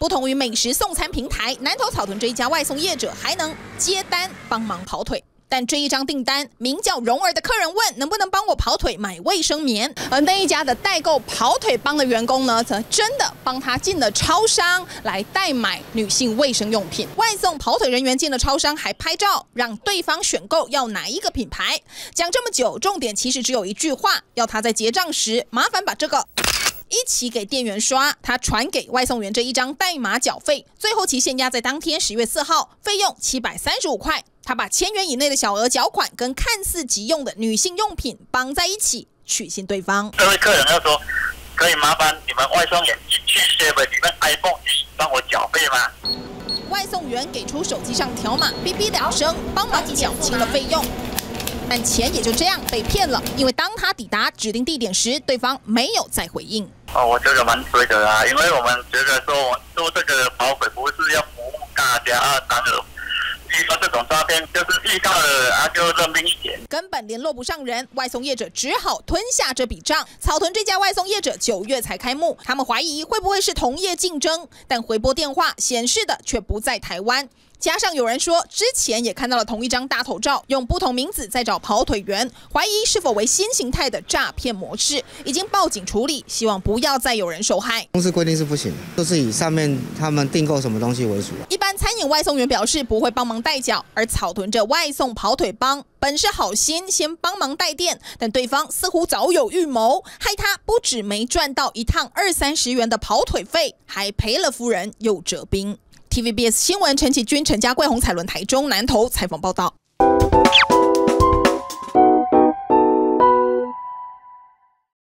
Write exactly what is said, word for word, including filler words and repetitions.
不同于美食送餐平台，南投草屯这一家外送业者还能接单帮忙跑腿。 但这一张订单，名叫蓉儿的客人问能不能帮我跑腿买卫生棉，而那一家的代购跑腿帮的员工呢，则真的帮他进了超商来代买女性卫生用品。外送跑腿人员进了超商还拍照，让对方选购要哪一个品牌。讲这么久，重点其实只有一句话，要他在结账时麻烦把这个 一起给店员刷，他传给外送员这一张代码缴费，最后期限压在当天十月四号，费用七百三十五块。他把千元以内的小额缴款跟看似急用的女性用品绑在一起，取信对方。 这位客人要说，可以麻烦你们外送员进去 seven 你们 iPhone 帮我缴费吗？ 外送员给出手机上条码，哔哔两声，帮忙缴清了费用。 但钱也就这样被骗了，因为当他抵达指定地点时，对方没有再回应。 哦，我觉得蛮衰的啦，因为我们觉得说，我做这个跑腿不是要服务大家啊，当然遇到这种诈骗，就是遇到了啊就认命一点， 根本联络不上人，外送业者只好吞下这笔账。草屯这家外送业者九月才开幕，他们怀疑会不会是同业竞争，但回拨电话显示的却不在台湾。 加上有人说，之前也看到了同一张大头照，用不同名字在找跑腿员，怀疑是否为新形态的诈骗模式，已经报警处理，希望不要再有人受害。 公司规定是不行，都是以上面他们订购什么东西为主。 一般餐饮外送员表示不会帮忙代缴，而草屯这外送跑腿帮本是好心，先帮忙代垫，但对方似乎早有预谋，害他不止没赚到一趟二三十元的跑腿费，还赔了夫人又折兵。 T V B S 新闻陈启君、陈家贵、洪彩伦台中南投采访报道。